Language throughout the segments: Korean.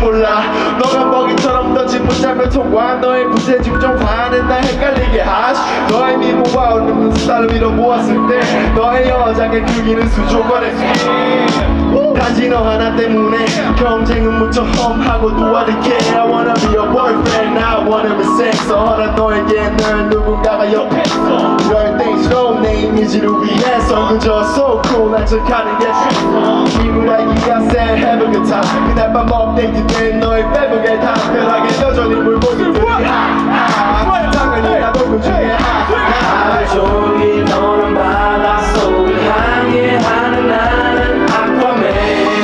몰라. 너가 먹이처럼 던진 문장을 통과 너의 구세 집중하는 날 헷갈리게 하시. 너의 미모와 웃는 스타를 밀어 모았을 때 너의 여장의 크기는 수조관의 단지 너 하나 때문에 경쟁은 무척 험하고 do I care. I wanna be your boyfriend, I wanna be sex. 허나 너에게 늘 누군가가 옆에서 이럴 땐 내 이미지를 위해서 그저 so cool 난 척하는 게 최소. 힘을 알기가 sad, have a good time. 그날 밤 업데이트 된 너의 페북에 담백하게 여전히 물고기들이 당연히 나도 그 중에 하나. 종일 너는 바닷속을 향해 하는 나는 아쿠아맨.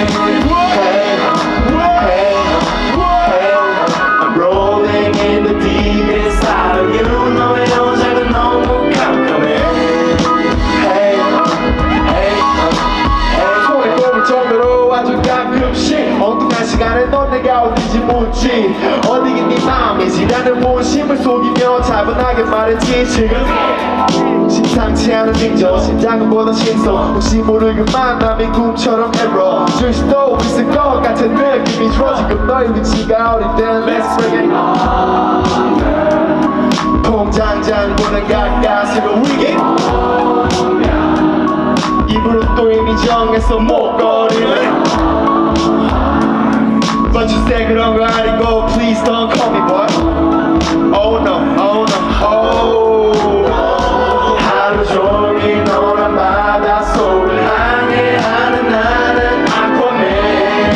I'm rolling in the deep inside of you. 너의 여자가 너무 깜깜해. 손에 꼽을 정도로 아주 가끔씩 엉뚱한 시간에 넌 내가 어딘지 묻지. 어디긴 네 마음이지라는 본심을 속이며 차분하게 말했지. 지금 심상치 않은 징조 심장은 보다 신속. 혹시 모를 그 만남이 꿈처럼 error 줄 수도 있을 것 같은 느낌이 들어. 지금 너의 위치가 어릴 땐 let's bring it on. 통장장보다 가까스로 위기 입으로 또 이미 정해서 목걸이를 But you say 그런 거 아니고 please don't call me boy. Oh no, oh no, oh. 하루 종일 너란 바닷속을 향해 하는 나는 아쿠아맨.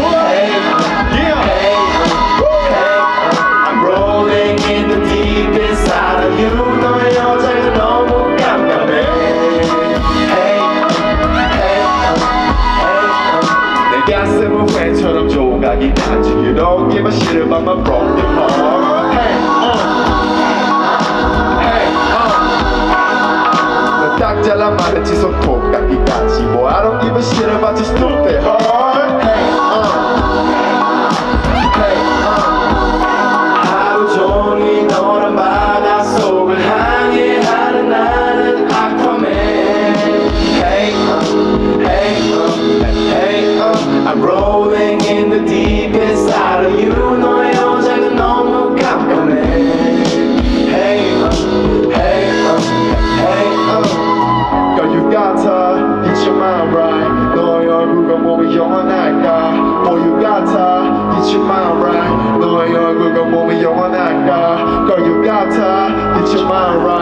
I'm rolling in the deep inside of you. 너의 여자가 너무 깜깜해. 내 가슴은 회처럼 조각이 나지. You don't give a shit about my broken heart. Hey, 너 딱 잘라 말했지 손톱깎이까지. Boy, I don't give a shit about your stupid heart. Hey, 하루 종일 너란 바닷속을 향해 하는 나는 아쿠아맨. I'm rolling in the deep inside of you. 너의 여자가 너무 깜깜해. Girl, you gotta get your mind right. 너의 얼굴과 몸이 영원할까. Boy, you gotta get your mind right. 너의 얼굴과 몸이 영원할까. Girl, you gotta get your mind right.